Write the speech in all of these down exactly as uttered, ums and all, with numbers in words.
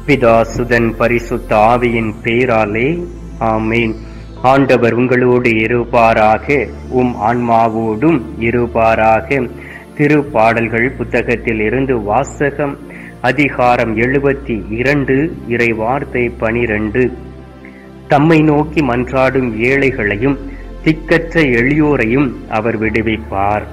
பிதா சுதன் பரிசுத்த ஆவியின் பேராலே ஆமேன். ஆண்டவர் உங்களோடு இருப்பாராக, உம் ஆன்மாவோடும் இருப்பாராக. திருப்பாடல்கள் புத்தகத்தில் இருந்து வாசகம். அதிகாரம் எழுபத்தி இரண்டு, இறை வார்த்தை பனிரெண்டு. தம்மை நோக்கி மன்றாடும் ஏழைகளையும் திக்கற்ற எளியோரையும் அவர் விடுவிப்பார்.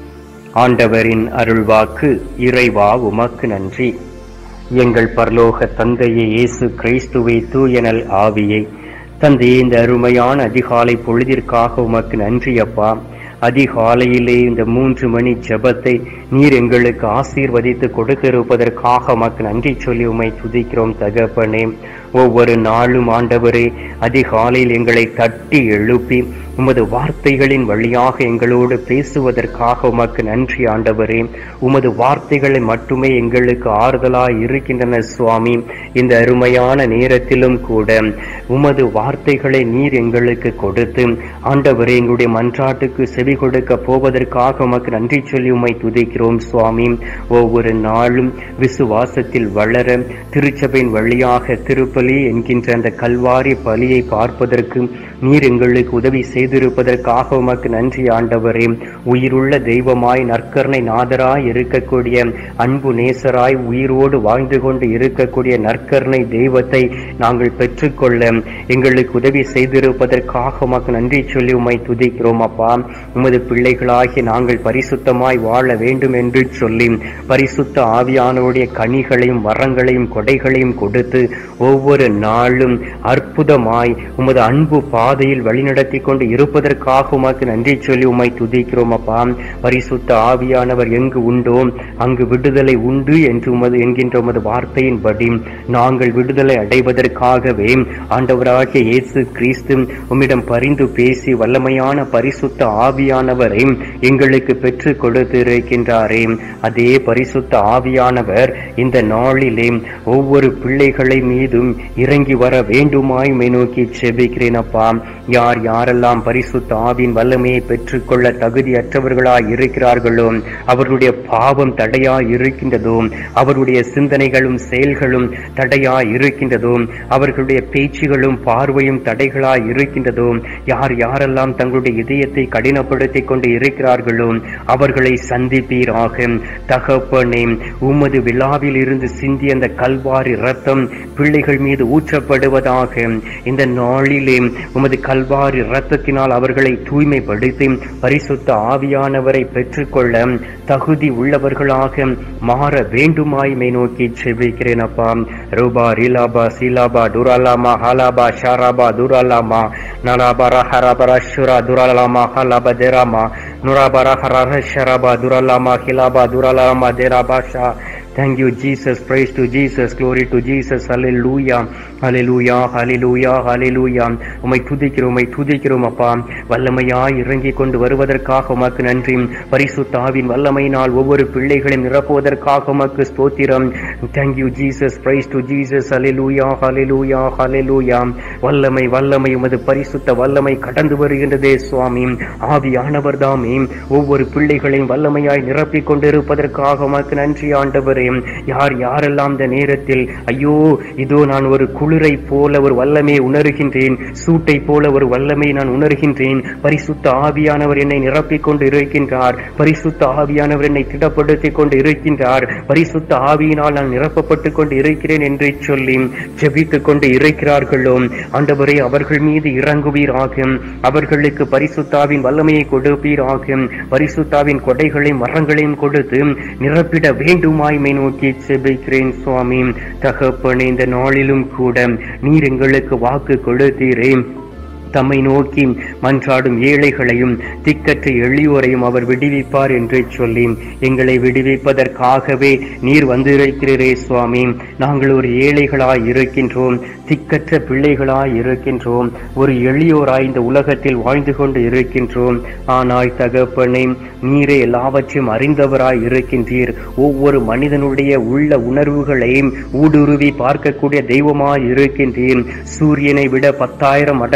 ஆண்டவரின் அருள்வாக்கு. இறைவா உமக்கு நன்றி. எங்கள் பரலோக தந்தையே, இயேசு கிறிஸ்துவை, தூயனல் ஆவியை, தந்தையே, இந்த அருமையான அதிகாலை பொழுதிற்காக உமக்கு நன்றி அப்பா. அதிகாலையிலே இந்த மூன்று மணி ஜெபத்தை நீர் எங்களுக்கு ஆசீர்வதித்து கொடுத்திருப்பதற்காக உமக்கு நன்றி சொல்லி உம்மை துதிக்கிறோம் தகப்பனே. ஒவ்வொரு நாளும் ஆண்டவரே, அதிகாலையில் எங்களை தட்டி எழுப்பி உமது வார்த்தைகளின் வழியாக எங்களோடு பேசுவதற்காக உமக்கு நன்றி ஆண்டவரே. உமது வார்த்தைகளை மட்டுமே எங்களுக்கு ஆறுதலாய் இருக்கின்றன சுவாமி. இந்த அருமையான நேரத்திலும் கூட உமது வார்த்தைகளை நீர் எங்களுக்கு கொடுத்து ஆண்டவரே, எங்களுடைய மன்றாட்டுக்கு செவி கொடுக்க போவதற்காக உமக்கு நன்றி சொல்லி உம்மை துதிக்கிறோம் சுவாமி. ஒவ்வொரு நாளும் விசுவாசத்தில் வளர திருச்சபையின் வழியாக திருப்பலி என்கின்ற அந்த கல்வாரி பலியை பார்ப்பதற்கு நீர் எங்களுக்கு உதவி செய்திருப்பதற்காக உமக்கு நன்றி ஆண்டவரே. உயிருள்ள தெய்வமாய் நற்கருணை நாதராய் இருக்கக்கூடிய அன்பு நேசராய் உயிரோடு வாழ்ந்து கொண்டு இருக்கக்கூடிய நற்கருணை தெய்வத்தை நாங்கள் பெற்றுக்கொள்ள எங்களுக்கு உதவி செய்திருப்பதற்காக உமக்கு நன்றி சொல்லி உம்மை துதிக்கிறோம் அப்பா. உமது பிள்ளைகளாகி நாங்கள் பரிசுத்தமாய் வாழ வேண்டும் என்று சொல்லி பரிசுத்த ஆவியானவருடைய கனிகளையும் வரங்களையும் கொடைகளையும் கொடுத்து ஒவ்வொரு நாளும் அற்புதமாய் உமது அன்பு பாதையில் வழிநடத்தி கொண்டு இருப்பதற்காக உமக்கு நன்றி சொல்லி உம்மை துதிக்கிறோம் அப்பா. பரிசுத்த ஆவியானவர் எங்கு உண்டோ அங்கு விடுதலை உண்டு என்று உமது என்கின்ற உமது வார்த்தையின்படி நாங்கள் விடுதலை அடைவதற்காகவே ஆண்டவராகிய இயேசு கிறிஸ்து உம்மிடம் பரிந்து பேசி வல்லமையான பரிசுத்த ஆவியானவரை எங்களுக்கு பெற்று கொடுத்து இருக்கின்றாரே. அதே பரிசுத்த ஆவியானவர் இந்த நாளிலே ஒவ்வொரு பிள்ளைகளை மீதும் இறங்கி வர வேண்டுமாய் மை நோக்கி செபிக்கிறேன் அப்பா. யார் யாரெல்லாம் பரிசுத்த ஆவியின் வல்லமையை பெற்றுக்கொள்ள தகுதியற்றவர்களாய் இருக்கிறார்களோ, அவர்களுடைய பாவம் தடையாய் இருக்கின்றதோ, அவருடைய சிந்தனைகளும் செயல்களும் தடையாய் இருக்கின்றதோ, அவர்களுடைய பேச்சுகளும் பார்வையும் தடைகளாய் இருக்கின்றதோ, யார் யாரெல்லாம் தங்களுடைய இதயத்தை கடினப்படுத்திக் கொண்டு இருக்கிறார்களோ அவர்களை சந்திப்பீராக தகப்பனே. உமது விழாவில் இருந்து சிந்திய அந்த கல்வாரி இரத்தம் பிள்ளைகள் மீது ஊற்றப்படுவதாக. இந்த நாளிலே உமது கல்வாரி இரத்தத்தினால் அவர்களை தூய்மைப்படுத்தி பரிசுத்த ஆவியானவரை பெற்றுக்கொள்ள தகுதி உள்ளவர்களாக மாற வேண்டுமாய் மை நோக்கி செபிக்கிறேன் அப்பா. ரூபா ரிலாபா சீலாபா டுராலாமா ஹாலாபா ஷாராபா துராலாமா நலாபரா ஹராபரா ஷுரா துராலாமா ஹாலாபா தேராமா நுராபரா Hara ஷராபா துராலாமா ஹிலாபா துராலாமா தேராபாஷா. Thank you Jesus, praise to Jesus, glory to Jesus, hallelujah, hallelujah, hallelujah, hallelujah. உம்மை துதிக்கிறோம், உம்மை துதிக்கிறோம் அப்பா. வல்லமையாய் இறங்கி கொண்டு வருவதற்காக உமக்கு நன்றி. பரிசுத்த ஆவியின் வல்லமையினால் ஒவ்வொரு பிள்ளைகளையும் நிரப்புவதற்காக உமக்கு ஸ்தோத்திரம். Thank you Jesus, praise to Jesus, hallelujah, hallelujah, hallelujah. வல்லமை வல்லமை உமது பரிசுத்த வல்லமை கடந்து வருகின்றதே சுவாமி. ஆவியானவர் தாமே ஒவ்வொரு பிள்ளைகளையும் வல்லமையாய் நிரப்பிக் கொண்டிருப்பதற்காக உமக்கு நன்றி ஆண்டவரே. யார் யாரெல்லாம் இந்த நேரத்தில் ஐயோ இதோ நான் ஒரு குளிரை போல ஒரு வல்லமையை உணர்கின்றேன், சூட்டை போல ஒரு வல்லமையை நான் உணர்கின்றேன், பரிசுத்த ஆவியானவர் என்னை நிரப்பிக் கொண்டு இருக்கின்றார், பரிசுத்த ஆவியானவர் என்னை திடப்படுத்திக் கொண்டு இருக்கின்றார், பரிசுத்த ஆவியினால் நான் நிரப்பப்பட்டுக் கொண்டு இருக்கிறேன் என்று சொல்லி ஜெபித்துக் கொண்டு இருக்கிறார்களோ ஆண்டவரே, அவர்கள் மீது இறங்குவீராக. அவர்களுக்கு பரிசுத்தாவின் வல்லமையை கொடுப்பீராக. பரிசுத்தாவின் கொடைகளையும் மரங்களையும் கொடுத்து நிரப்பிட வேண்டுமாய் நோக்கி செபிக்கிறேன் சுவாமி. தகப்பனே, இந்த நாளிலும் கூட நீர் எங்களுக்கு வாக்கு கொடுத்தீரே. தம்மை நோக்கி மன்றாடும் ஏழைகளையும் திக்கற்ற எளியோரையும் அவர் விடுவிப்பார் என்று சொல்லி எங்களை விடுவிப்பதற்காகவே நீர் வந்திருக்கிறீரே சுவாமி. நாங்கள் ஒரு ஏழைகளாய் இருக்கின்றோம், திக்கற்ற பிள்ளைகளாய் இருக்கின்றோம், ஒரு எளியோராய் இந்த உலகத்தில் வாழ்ந்து கொண்டு இருக்கின்றோம். ஆனால் தகப்பனே, நீரே எல்லாவற்றையும் அறிந்தவராய் இருக்கின்றீர். ஒவ்வொரு மனிதனுடைய உள்ள உணர்வுகளையும் ஊடுருவி பார்க்கக்கூடிய தெய்வமாய் இருக்கின்றீர். சூரியனை விட பத்தாயிரம் மடங்கு ஒளி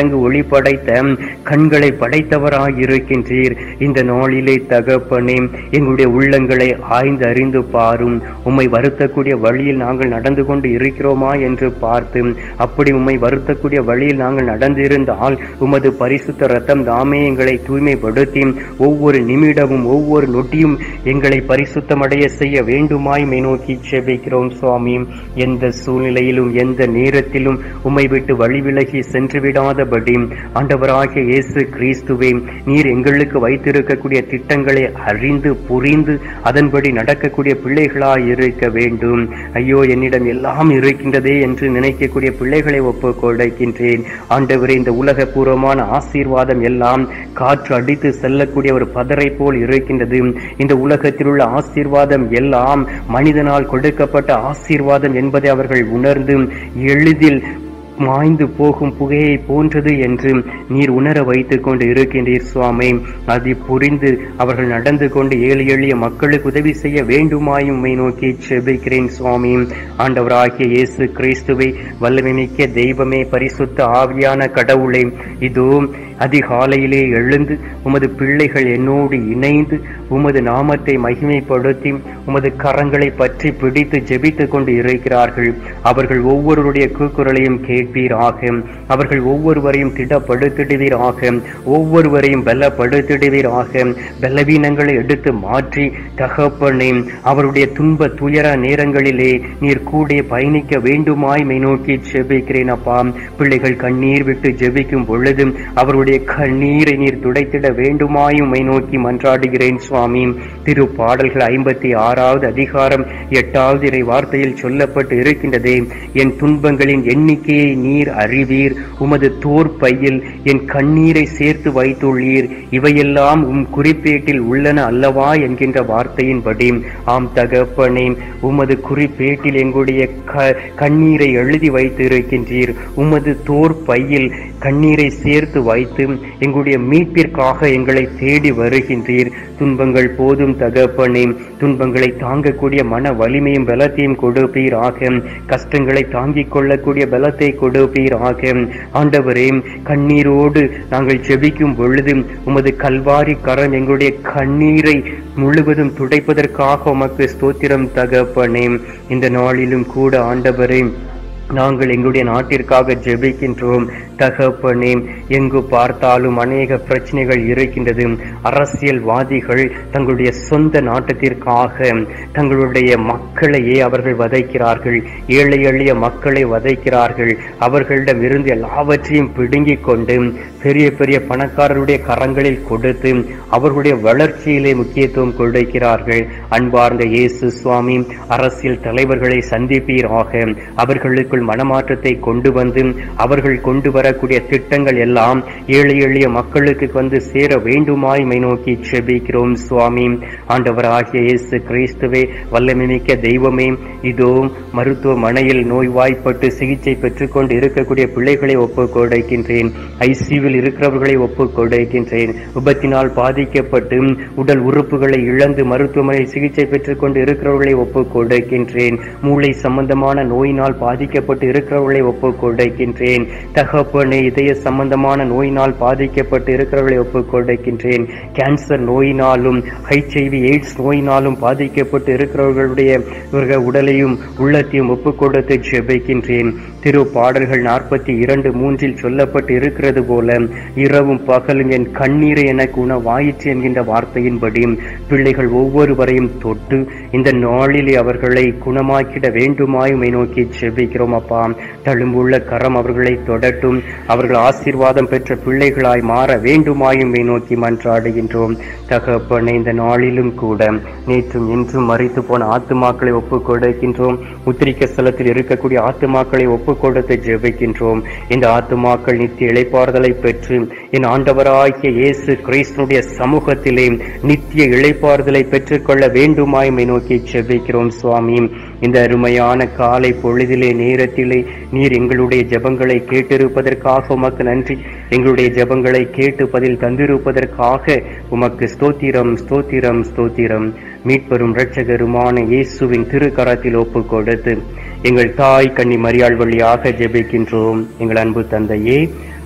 படைத்த கண்களை படைத்தவராய் இருக்கின்றீர். இந்த நாளிலே தகப்பனே, எங்களுடைய உள்ளங்களை ஆய்ந்து அறிந்து பாரும். உம்மை வருத்தக்கூடிய வழியில் நாங்கள் நடந்து கொண்டு இருக்கிறோமா என்று பார்த்து, அப்படி உம்மை வருத்தக்கூடிய வழியில் நாங்கள் நடந்திருந்தால் உமது பரிசுத்த ரத்தம் தாமே எங்களை தூய்மைப்படுத்தி ஒவ்வொரு நிமிடமும் ஒவ்வொரு நொட்டியும் எங்களை பரிசுத்தமடைய செய்ய வேண்டுமாய் மை நோக்கி செபிக்கிறோம் சுவாமி. எந்த சூழ்நிலையிலும் எந்த நேரத்திலும் உம்மை விட்டு வழி விலகி சென்று விடாதபடி ஆண்டவராகிய இயேசு கிறிஸ்துவே, நீர் எங்களுக்கு வைத்திருக்கக்கூடிய திட்டங்களை அறிந்து புரிந்து அதன்படி நடக்கக்கூடிய பிள்ளைகளாய் இருக்க வேண்டும். ஐயோ, என்னிடம் எல்லாம் இருக்கின்றதே என்று நினைக்கக்கூடிய பிள்ளைகளை ஒப்பு கொடுக்கின்றேன். ஆண்டவரே, இந்த உலக பூர்வமான ஆசீர்வாதம் எல்லாம் காற்று அடித்து செல்லக்கூடிய ஒரு பதரை போல் இருக்கின்றது. இந்த உலகத்தில் உள்ள ஆசீர்வாதம் எல்லாம் மனிதனால் கொடுக்கப்பட்ட ஆசீர்வாதம் என்பதை அவர்கள் உணர்ந்து எளிதில் மாய்ந்து போகும் புகையை போன்றது என்று நீர் உணர வைத்துக் கொண்டு இருக்கின்றீர் சுவாமி. அதை புரிந்து அவர்கள் நடந்து கொண்டு ஏழு எளிய மக்களுக்கு உதவி செய்ய வேண்டுமாயும் உம்மை நோக்கி செபிக்கிறேன் சுவாமி. ஆண்டவராகிய இயேசு கிறிஸ்துவை, வல்லமைமிக்க தெய்வமே, பரிசுத்த ஆவியான கடவுளே, இதோ அதிகாலையிலே எழுந்து உமது பிள்ளைகள் என்னோடு இணைந்து உமது நாமத்தை மகிமைப்படுத்தி உமது கரங்களை பற்றி பிடித்து ஜெபித்துக் கொண்டு இருக்கிறார்கள். அவர்கள் ஒவ்வொருவருடைய கூக்குரலையும் கேட்பீராக. அவர்கள் ஒவ்வொருவரையும் திடப்படுத்திடுவீராக. ஒவ்வொருவரையும் பலப்படுத்திடுவீராக. பலவீனங்களை எடுத்து மாற்றி தகப்பனே, அவருடைய துன்ப துயர நேரங்களிலே நீர் கூட பயணிக்க வேண்டுமாய் மை நோக்கி ஜெபிக்கிறேன் அப்பா. பிள்ளைகள் கண்ணீர் விட்டு ஜெபிக்கும் பொழுது அவருடைய கண்ணீரை நீர் துடைத்திட வேண்டுமாயும் மை நோக்கி மன்றாடுகிறேன் சுவாமி. திரு பாடல்கள் ஐம்பத்தி ஆறாவது அதிகாரம் எட்டாவது இறை வார்த்தையில் சொல்லப்பட்டு இருக்கின்றதே, என் துன்பங்களின் எண்ணிக்கையை நீர் அறிவீர், உமது தோர் பையில் என் கண்ணீரை சேர்த்து வைத்துள்ளீர், இவையெல்லாம் உம் குறிப்பேட்டில் உள்ளன அல்லவா என்கின்ற வார்த்தையின்படி, ஆம் தகப்பனே, உமது குறிப்பேட்டில் எங்களுடைய கண்ணீரை எழுதி வைத்து இருக்கின்றீர். உமது தோர் பையில் கண்ணீரை சேர்த்து வைத்து எங்களுடைய மீட்பிற்காக எங்களை தேடி வருகின்றீர். துன்பங்கள் போதும் தகப்பனே, துன்பங்களை தாங்கக்கூடிய மன வலிமையும் பலத்தையும் கொடுப்பீராக. கஷ்டங்களை தாங்கிக் கொள்ளக்கூடிய பலத்தை கொடுப்பீராக. ஆண்டவரே, கண்ணீரோடு நாங்கள் ஜெபிக்கும் பொழுது உமது கல்வாரி கரம் எங்களுடைய கண்ணீரை முழுவதும் துடைப்பதற்காக உமக்கு ஸ்தோத்திரம் தகப்பனே. இந்த நாளிலும் கூட ஆண்டவரே, நாங்கள் எங்களுடைய நாட்டிற்காக ஜெபிக்கின்றோம் தகப்பனே. எங்கு பார்த்தாலும் அநேக பிரச்சனைகள் இருக்கின்றது. அரசியல்வாதிகள் தங்களுடைய சொந்த நாட்டத்திற்காக தங்களுடைய மக்களையே அவர்கள் வதைக்கிறார்கள். ஏழை எளிய மக்களை வதைக்கிறார்கள். அவர்களிடம் இருந்து எல்லாவற்றையும் பிடுங்கிக் கொண்டு பெரிய பெரிய பணக்காரருடைய கரங்களில் கொடுத்து அவர்களுடைய வளர்ச்சியிலே முக்கியத்துவம் கொடுக்கிறார்கள். அன்பார்ந்த இயேசு சுவாமி, அரசியல் தலைவர்களை சந்திப்பீராக. அவர்களுக்குள் மனமாற்றத்தை கொண்டு வந்து அவர்கள் கொண்டு வரக்கூடிய திட்டங்கள் எல்லாம் ஏழை எளிய மக்களுக்கு வந்து சேர வேண்டுமாய் மை நோக்கி செபிக்கிறோம் சுவாமி. ஆண்டவராகிய இயேசு கிறிஸ்துவே, வல்லமைமிக்க தெய்வமே, இதோ மருத்துவமனையில் நோய்வாய்ப்பட்டு சிகிச்சை பெற்றுக் கொண்டு இருக்கக்கூடிய பிள்ளைகளை ஒப்புக் கொடுக்கின்றேன். ஐசியூவில் இருக்கிறவர்களை ஒப்புக் கொடுக்கின்றேன். விபத்தினால் பாதிக்கப்பட்டு உடல் உறுப்புகளை இழந்து மருத்துவமனையில் சிகிச்சை பெற்றுக் கொண்டு இருக்கிறவர்களை ஒப்புக் கொடுக்கின்றேன். மூளை சம்பந்தமான நோயினால் பாதிக்கப்பட்டு இருக்கிறவர்களை ஒப்புக் கொடுக்கின்றேன். தகப்பனே, இதய சம்பந்தமான நோயினால் பாதிக்கப்பட்டு இருக்கிறவர்களை ஒப்புக் கொடுக்கின்றேன். கேன்சர் நோயினாலும் ஹெச்ஐவி எய்ட்ஸ் நோயினாலும் பாதிக்கப்பட்டு இருக்கிறவர்களுடைய உடலையும் உள்ளத்தையும் ஒப்புக் கொடுத்து ஜெபிக்கின்றேன். திரு பாடல்கள் நாற்பத்தி இரண்டு மூன்றில் சொல்லப்பட்டு இருக்கிறது போல, இரவும் பகலும் என் கண்ணீரை எனக்கு உணவாயிற்று என்கின்ற வார்த்தையின்படி பிள்ளைகள் ஒவ்வொருவரையும் தொட்டு இந்த நாளிலே அவர்களை குணமாக்கிட வேண்டுமாய் மை நோக்கி ஜெபிக்கிறோம் அப்பா. தழும்புள்ள கரம் அவர்களை தொடட்டும். அவர்கள் ஆசீர்வாதம் பெற்ற பிள்ளைகளாய் மாற வேண்டுமாயும் மை நோக்கி மன்றாடுகின்றோம் தகப்பனே. இந்த நாளிலும் கூட நேற்றும் இன்றும் மரித்து போன ஆத்துமாக்களை ஒப்புக் கொடுக்கின்றோம். உத்திரிக்க ஸ்தலத்தில் இருக்கக்கூடிய ஆத்துமாக்களை ஒப்புக் கொடுத்து ஜெபிக்கின்றோம். இந்த ஆத்துமாக்கள் நித்திய இளைப்பாறுதலை பெற்று என் ஆண்டவராகிய இயேசு கிறிஸ்துடைய சமூகத்திலே நித்திய இளைப்பாறுதலை பெற்றுக்கொள்ள வேண்டுமாய் மை நோக்கி ஜெபிக்கிறோம் சுவாமி. இந்த அருமையான காலை பொழுதிலே நேரத்திலே நீர் எங்களுடைய ஜெபங்களை கேட்டிருப்பதற்காக உமக்கு நன்றி. எங்களுடைய ஜெபங்களை கேட்டு பதில் தந்திருப்பதற்காக உமக்கு ஸ்தோத்திரம் ஸ்தோத்திரம் ஸ்தோத்திரம். மீட்பெரும் இரட்சகருமான இயேசுவின் திருக்கரத்தில் ஒப்பு கொடுத்து எங்கள் தாய் கன்னி மரியாள் வழியாக ஜெபிக்கின்றோம். எங்கள் அன்பு தந்தையே,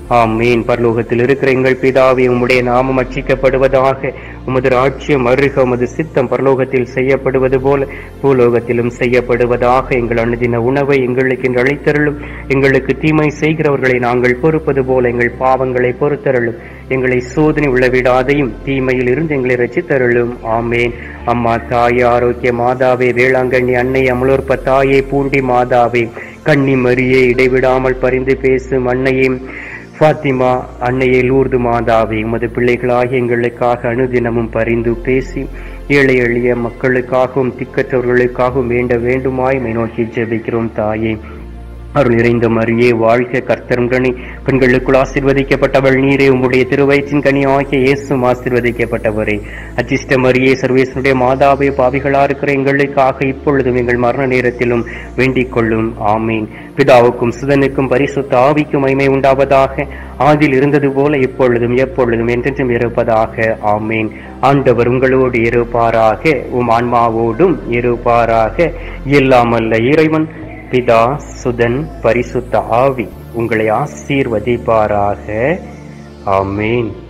ஆமீன். பரலோகத்தில் இருக்கிற எங்கள் பிதாவே, உம்முடைய நாமம் அர்ச்சிக்கப்படுவதாக. உமது ராஜ்யம் வருக. உமது சித்தம் பரலோகத்தில் செய்யப்படுவது போல பூலோகத்திலும் செய்யப்படுவதாக. எங்கள் அனுதின உணவை எங்களுக்கு இன்று அளித்தருளும். எங்களுக்கு தீமை செய்கிறவர்களை நாங்கள் பொறுப்பது போல எங்கள் பாவங்களை பொறுத்தருளும். எங்களை சோதனை உள்ளவிடாதையும் தீமையில் இருந்து எங்களை ரட்சித்தருளும். ஆமேன். அம்மா தாயே, ஆரோக்கிய மாதாவே, வேளாங்கண்ணி அன்னை, அமலோற்ப தாயே, பூண்டி மாதாவே, கன்னி மரியே, இடைவிடாமல் பரிந்து பேசும் அன்னையே, ஃபாத்திமா அன்னையே, லூர்து மாதாவே, உமது பிள்ளைகளாகிய எங்களுக்காக அனுதினமும் பரிந்து பேசி ஏழை எளிய மக்களுக்காகவும் திக்கற்றவர்களுக்காகவும் வேண்ட வேண்டுமாய் மை நோக்கி ஜெபிக்கிறோம். தாயே, அருள் நிறைந்த மரியே, வாழ்க, கர்த்தருடனே, பெண்களுக்குள் ஆசீர்வதிக்கப்பட்டவள் நீரே. உம்முடைய திருவயிற்றின் கனி ஆகிய இயேசுவும் ஆசீர்வதிக்கப்பட்டவரே. அச்சிஷ்ட மரியே, சர்வேசனுடைய மாதாவே, பாவிகளா இருக்கிற எங்களுக்காக இப்பொழுதும் எங்கள் மரண நேரத்திலும் வேண்டிக் கொள்ளும். ஆமீன். பிதாவுக்கும் சுதனுக்கும் பரிசுத்த ஆவிக்கும் மகிமை உண்டாவதாக. ஆதில் இருந்தது போல இப்பொழுதும் எப்பொழுதும் என்றென்றும் இருப்பதாக. ஆமீன். ஆண்டவர் உங்களோடு இருப்பாராக, உம் ஆன்மாவோடும் இருப்பாராக. எல்லாமல்ல இறைவன் பிதா, சுதன், பரிசுத்த ஆவி உங்களை ஆசீர்வதிப்பாராக. ஆமேன்.